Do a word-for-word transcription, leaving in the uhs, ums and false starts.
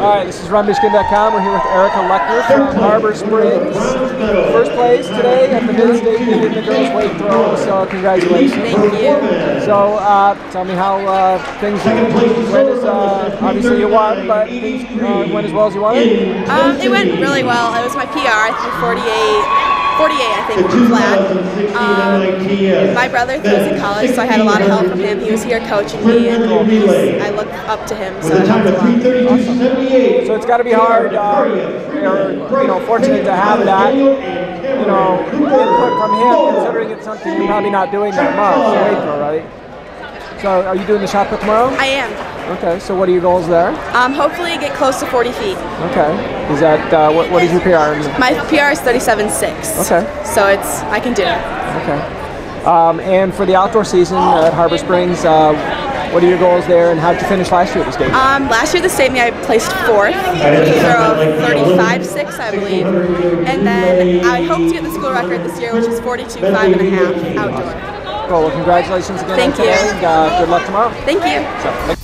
Alright, this is run michigan dot com. We're here with Erica Lechner from Harbor Springs. First place today at the Mid-State meet in the girls' weight throw, so congratulations. Thank you. So, uh, tell me how uh, things went. As, uh, obviously you won, but things uh, went as well as you wanted? Um, it went really well. It was my P R. I threw forty-eight, forty-eight I think, flat. Um, my brother throws in college, so I had a lot of help from him. He was here coaching me, and he's, I looked up to him, so it helped a lot. Awesome. So it's got to be hard, uh, or, you know, fortunate to have that, you know, input from him, considering it's something you're probably not doing that much, weight throw, right? So are you doing the shot put tomorrow? I am. Okay, so what are your goals there? Um, hopefully get close to forty feet. Okay. Is that, uh, what, what is your P R? My P R is thirty-seven six. Okay. So it's, I can do it. Okay. Um, and for the outdoor season at Harbor Springs, uh, what are your goals there, and how did you finish last year at the state? Um, last year at the state meet I placed fourth, throw thirty-five six I believe, and then I hope to get the school record this year, which is forty-two five and a half outdoor. Well, well, congratulations again. Thank on today, you. And, uh, good luck tomorrow. Thank you. So,